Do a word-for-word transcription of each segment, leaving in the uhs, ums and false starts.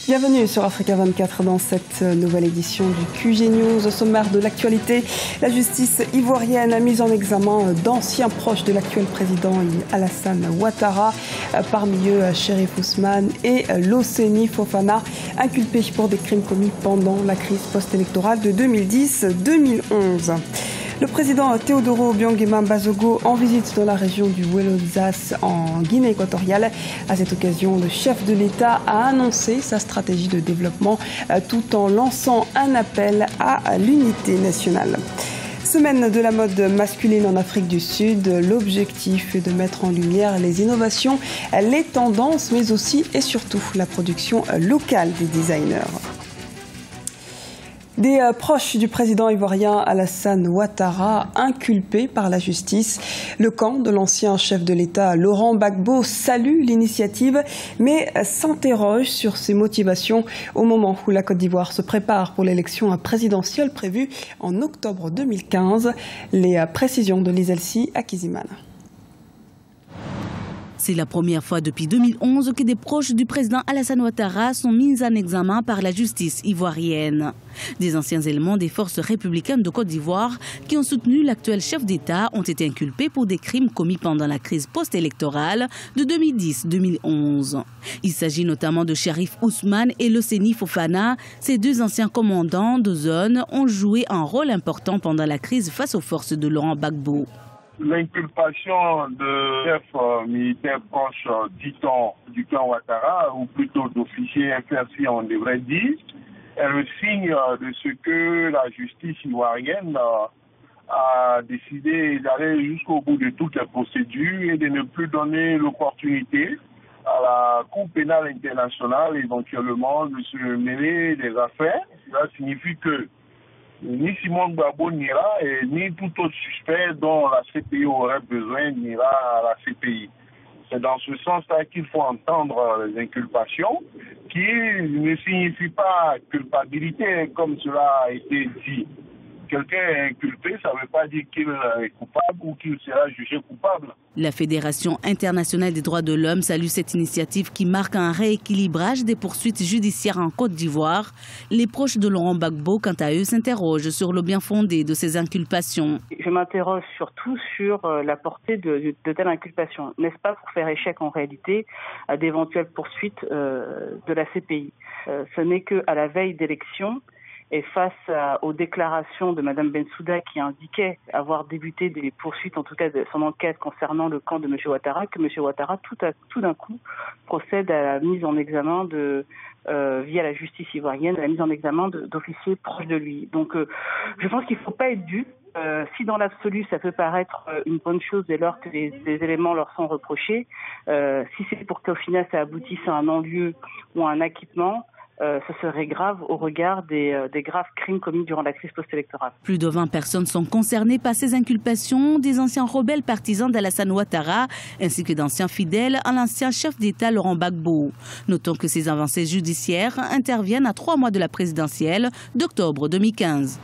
Bienvenue sur Africa vingt-quatre dans cette nouvelle édition du Q G News. Au sommaire de l'actualité, la justice ivoirienne a mis en examen d'anciens proches de l'actuel président Alassane Ouattara, parmi eux Cherif Ousmane et Loseni Fofana, inculpés pour des crimes commis pendant la crise post-électorale de deux mille dix deux mille onze. Le président Théodoro Obiang-Nguema Bazogo en visite dans la région du Ouelezas en Guinée équatoriale. À cette occasion, le chef de l'État a annoncé sa stratégie de développement tout en lançant un appel à l'unité nationale. Semaine de la mode masculine en Afrique du Sud, l'objectif est de mettre en lumière les innovations, les tendances, mais aussi et surtout la production locale des designers. Des euh, proches du président ivoirien Alassane Ouattara inculpés par la justice. Le camp de l'ancien chef de l'État Laurent Gbagbo salue l'initiative, mais s'interroge sur ses motivations au moment où la Côte d'Ivoire se prépare pour l'élection présidentielle prévue en octobre deux mille quinze. Les euh, précisions de Lizelsi Akizimana. C'est la première fois depuis deux mille onze que des proches du président Alassane Ouattara sont mis en examen par la justice ivoirienne. Des anciens éléments des forces républicaines de Côte d'Ivoire qui ont soutenu l'actuel chef d'État ont été inculpés pour des crimes commis pendant la crise post-électorale de deux mille dix deux mille onze. Il s'agit notamment de Cherif Ousmane et Loseni Fofana. Ces deux anciens commandants de zone ont joué un rôle important pendant la crise face aux forces de Laurent Gbagbo. L'inculpation de chef euh, militaire proche, euh, dit-on, du clan Ouattara, ou plutôt d'officier influencié, on devrait dire, est le signe euh, de ce que la justice ivoirienne euh, a décidé d'aller jusqu'au bout de toutes les procédures et de ne plus donner l'opportunité à la Cour pénale internationale éventuellement de se mêler des affaires. Cela signifie que ni Simon Gbagbo n'ira et ni tout autre suspect dont la C P I aurait besoin n'ira à la C P I. C'est dans ce sens-là qu'il faut entendre les inculpations, qui ne signifient pas culpabilité comme cela a été dit. Quelqu'un est inculpé, ça ne veut pas dire qu'il est coupable ou qu'il sera jugé coupable. La Fédération internationale des droits de l'homme salue cette initiative qui marque un rééquilibrage des poursuites judiciaires en Côte d'Ivoire. Les proches de Laurent Gbagbo, quant à eux, s'interrogent sur le bien fondé de ces inculpations. Je m'interroge surtout sur la portée de, de telles inculpations. N'est-ce pas pour faire échec en réalité à d'éventuelles poursuites euh, de la C P I? euh, Ce n'est qu'à la veille d'élections et face à, aux déclarations de Mme Bensouda qui indiquait avoir débuté des poursuites, en tout cas de son enquête concernant le camp de M. Ouattara, que M. Ouattara tout, tout d'un coup procède à la mise en examen de, euh, via la justice ivoirienne, à la mise en examen d'officiers proches de lui. Donc euh, je pense qu'il ne faut pas être dupe. Euh, si dans l'absolu ça peut paraître une bonne chose dès lors que les, les éléments leur sont reprochés, euh, si c'est pour qu'au final ça aboutisse à un non-lieu ou à un acquittement, Euh, ce serait grave au regard des, euh, des graves crimes commis durant la crise post-électorale. Plus de vingt personnes sont concernées par ces inculpations, des anciens rebelles partisans d'Alassane Ouattara, ainsi que d'anciens fidèles à l'ancien chef d'État Laurent Gbagbo. Notons que ces avancées judiciaires interviennent à trois mois de la présidentielle d'octobre deux mille quinze.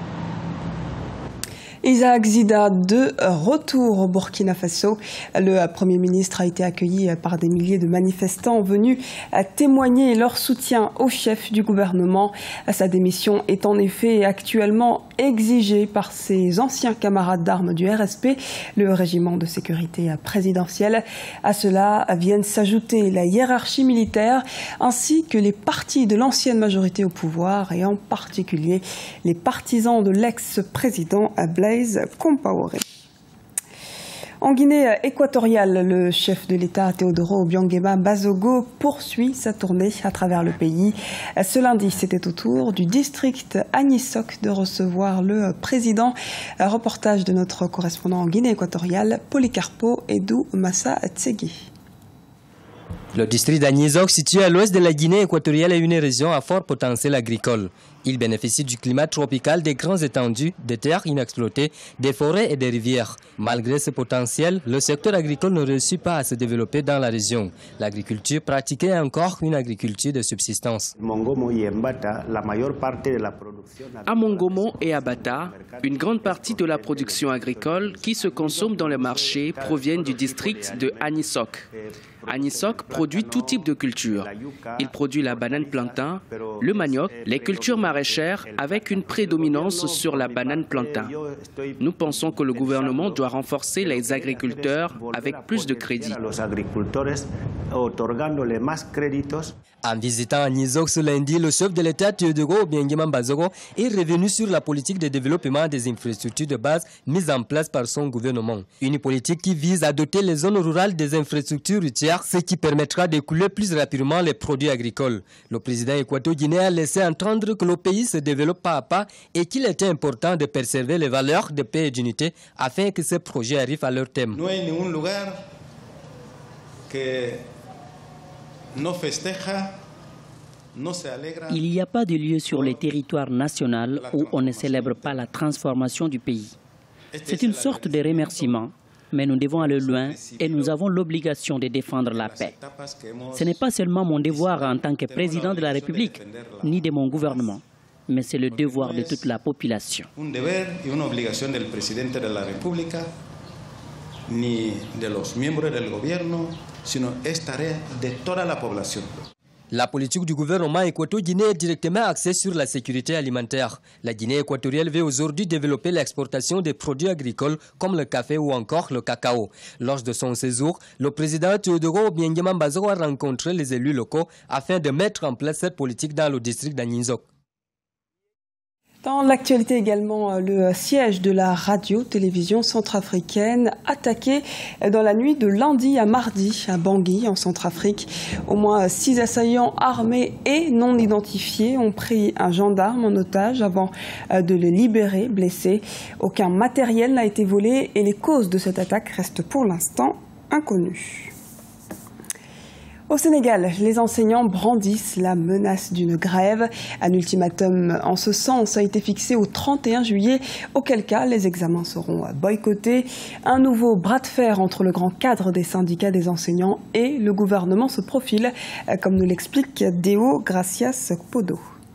Isaac Zida de retour au Burkina Faso. Le Premier ministre a été accueilli par des milliers de manifestants venus témoigner leur soutien au chef du gouvernement. Sa démission est en effet actuellement exigée par ses anciens camarades d'armes du R S P, le régiment de sécurité présidentielle. À cela viennent s'ajouter la hiérarchie militaire ainsi que les partis de l'ancienne majorité au pouvoir et en particulier les partisans de l'ex-président Blaise Compaoré. En Guinée équatoriale, le chef de l'État Théodoro Obiang-Nguema Bazogo poursuit sa tournée à travers le pays. Ce lundi, c'était au tour du district Agnissok de recevoir le président. Reportage de notre correspondant en Guinée équatoriale, Policarpo Edou Massa Tsegui. Le district d'Agnissok, situé à l'ouest de la Guinée équatoriale, est une région à fort potentiel agricole. Il bénéficie du climat tropical, des grandes étendues, des terres inexploitées, des forêts et des rivières. Malgré ce potentiel, le secteur agricole ne réussit pas à se développer dans la région. L'agriculture pratiquée est encore une agriculture de subsistance. À Mongomo et à Bata, une grande partie de la production agricole qui se consomme dans le marché provient du district de Agnissok. Agnissok produit tout type de culture. Il produit la banane plantain, le manioc, les cultures maraîchères avec une prédominance sur la banane plantain. Nous pensons que le gouvernement doit renforcer les agriculteurs avec plus de crédits. En visitant Agnizok ce lundi, le chef de l'État Théodoro Obiangema Mbazoro est revenu sur la politique de développement des infrastructures de base mise en place par son gouvernement. Une politique qui vise à doter les zones rurales des infrastructures routières, ce qui permettra d'écouler plus rapidement les produits agricoles. Le président équato-guinéen a laissé entendre que le pays se développe pas à pas et qu'il était important de préserver les valeurs de paix et d'unité afin que ces projets arrivent à leur terme. Il n'y a pas de lieu sur le territoire national où on ne célèbre pas la transformation du pays. C'est une sorte de remerciement, mais nous devons aller loin et nous avons l'obligation de défendre la paix. Ce n'est pas seulement mon devoir en tant que président de la République, ni de mon gouvernement, mais c'est le devoir de toute la population. Ni de los miembros del gobierno, sino es tarea de toda la población. La politique du gouvernement équato-guinéen est directement axée sur la sécurité alimentaire. La Guinée équatoriale veut aujourd'hui développer l'exportation des produits agricoles comme le café ou encore le cacao. Lors de son séjour, le président Théodoro Obiangema Mbazoro a rencontré les élus locaux afin de mettre en place cette politique dans le district d'Agnizok. Dans l'actualité également, le siège de la radio-télévision centrafricaine attaqué dans la nuit de lundi à mardi à Bangui en Centrafrique. Au moins six assaillants armés et non identifiés ont pris un gendarme en otage avant de le libérer blessé. Aucun matériel n'a été volé et les causes de cette attaque restent pour l'instant inconnues. Au Sénégal, les enseignants brandissent la menace d'une grève. Un ultimatum en ce sens a été fixé au trente et un juillet, auquel cas les examens seront boycottés. Un nouveau bras de fer entre le grand cadre des syndicats des enseignants et le gouvernement se profile, comme nous l'explique Deo Gracias Podo.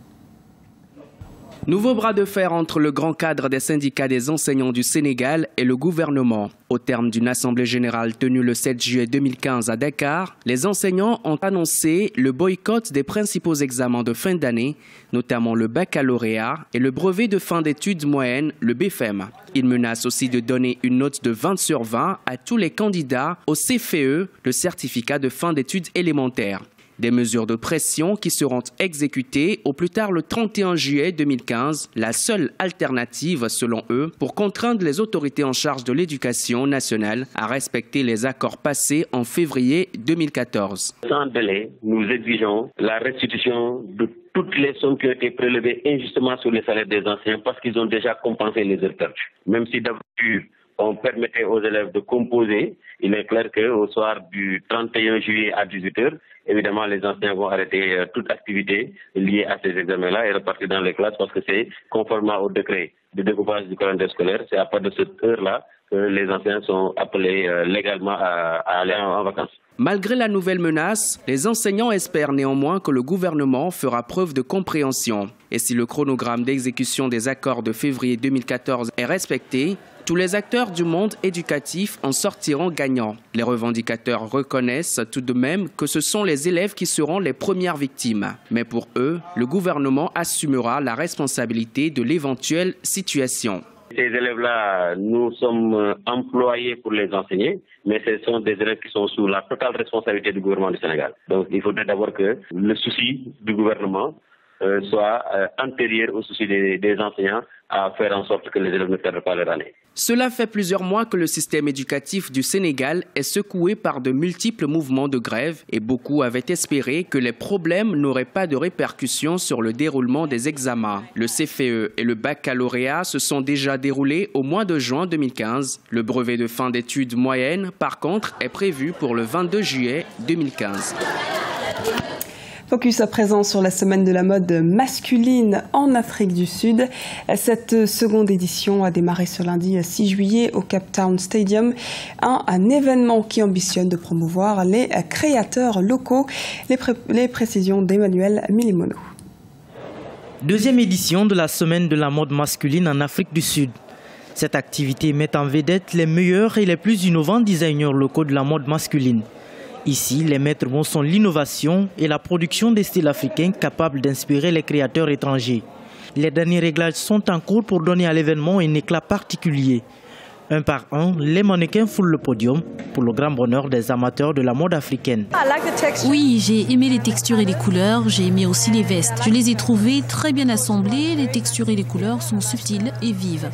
Nouveau bras de fer entre le grand cadre des syndicats des enseignants du Sénégal et le gouvernement. Au terme d'une assemblée générale tenue le sept juillet deux mille quinze à Dakar, les enseignants ont annoncé le boycott des principaux examens de fin d'année, notamment le baccalauréat et le brevet de fin d'études moyennes, le B F E M. Ils menacent aussi de donner une note de vingt sur vingt à tous les candidats au C F E, le certificat de fin d'études élémentaires. Des mesures de pression qui seront exécutées au plus tard le trente et un juillet deux mille quinze, la seule alternative selon eux pour contraindre les autorités en charge de l'éducation nationale à respecter les accords passés en février deux mille quatorze. Sans délai, nous exigeons la restitution de toutes les sommes qui ont été prélevées injustement sur les salaires des enseignants parce qu'ils ont déjà compensé les heures perdues. Même si d'habitude on permettait aux élèves de composer, il est clair qu'au soir du trente et un juillet à dix-huit heures, évidemment, les enseignants vont arrêter euh, toute activité liée à ces examens-là et repartir dans les classes parce que c'est conformément au décret de découpage du calendrier scolaire. C'est à partir de cette heure-là que les enseignants sont appelés euh, légalement à, à aller en, en vacances. Malgré la nouvelle menace, les enseignants espèrent néanmoins que le gouvernement fera preuve de compréhension. Et si le chronogramme d'exécution des accords de février deux mille quatorze est respecté, tous les acteurs du monde éducatif en sortiront gagnants. Les revendicateurs reconnaissent tout de même que ce sont les élèves qui seront les premières victimes. Mais pour eux, le gouvernement assumera la responsabilité de l'éventuelle situation. Ces élèves-là, nous sommes employés pour les enseigner, mais ce sont des élèves qui sont sous la totale responsabilité du gouvernement du Sénégal. Donc il faudrait d'abord que le souci du gouvernement euh, soit euh, antérieur au souci des, des enseignants à faire en sorte que les élèves ne perdent pas leur année. Cela fait plusieurs mois que le système éducatif du Sénégal est secoué par de multiples mouvements de grève et beaucoup avaient espéré que les problèmes n'auraient pas de répercussions sur le déroulement des examens. Le C F E et le baccalauréat se sont déjà déroulés au mois de juin deux mille quinze. Le brevet de fin d'études moyennes, par contre, est prévu pour le vingt-deux juillet deux mille quinze. Focus à présent sur la semaine de la mode masculine en Afrique du Sud. Cette seconde édition a démarré ce lundi six juillet au Cape Town Stadium, un, un événement qui ambitionne de promouvoir les créateurs locaux. Les, pré les précisions d'Emmanuel Milimono. Deuxième édition de la semaine de la mode masculine en Afrique du Sud. Cette activité met en vedette les meilleurs et les plus innovants designers locaux de la mode masculine. Ici, les maîtres mots sont l'innovation et la production des styles africains capables d'inspirer les créateurs étrangers. Les derniers réglages sont en cours pour donner à l'événement un éclat particulier. Un par un, les mannequins foulent le podium pour le grand bonheur des amateurs de la mode africaine. Oui, j'ai aimé les textures et les couleurs, j'ai aimé aussi les vestes. Je les ai trouvées très bien assemblées, les textures et les couleurs sont subtiles et vives.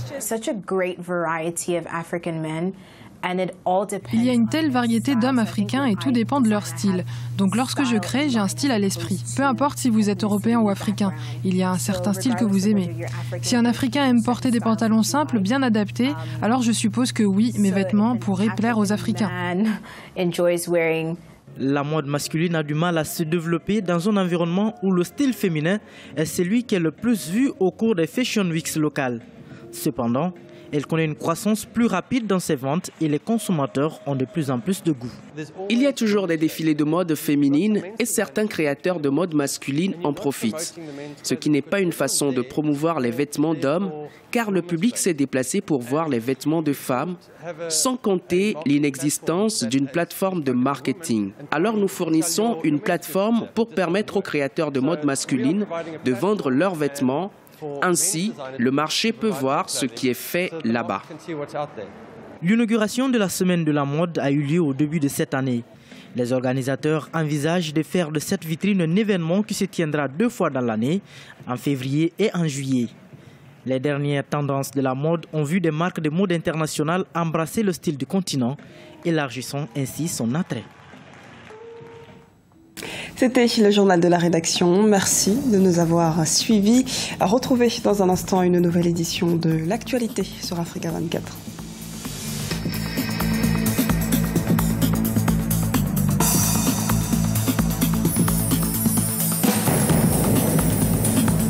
Il y a une telle variété d'hommes africains et tout dépend de leur style. Donc lorsque je crée, j'ai un style à l'esprit. Peu importe si vous êtes européen ou africain, il y a un certain style que vous aimez. Si un africain aime porter des pantalons simples, bien adaptés, alors je suppose que oui, mes vêtements pourraient plaire aux africains. La mode masculine a du mal à se développer dans un environnement où le style féminin est celui qui est le plus vu au cours des Fashion Weeks locales. Cependant, elle connaît une croissance plus rapide dans ses ventes et les consommateurs ont de plus en plus de goût. Il y a toujours des défilés de mode féminine et certains créateurs de mode masculine en profitent. Ce qui n'est pas une façon de promouvoir les vêtements d'hommes, car le public s'est déplacé pour voir les vêtements de femmes, sans compter l'inexistence d'une plateforme de marketing. Alors nous fournissons une plateforme pour permettre aux créateurs de mode masculine de vendre leurs vêtements. Ainsi, le marché peut voir ce qui est fait là-bas. L'inauguration de la Semaine de la mode a eu lieu au début de cette année. Les organisateurs envisagent de faire de cette vitrine un événement qui se tiendra deux fois dans l'année, en février et en juillet. Les dernières tendances de la mode ont vu des marques de mode internationales embrasser le style du continent, élargissant ainsi son attrait. C'était le journal de la rédaction. Merci de nous avoir suivis. Retrouvez dans un instant une nouvelle édition de l'actualité sur Africa vingt-quatre.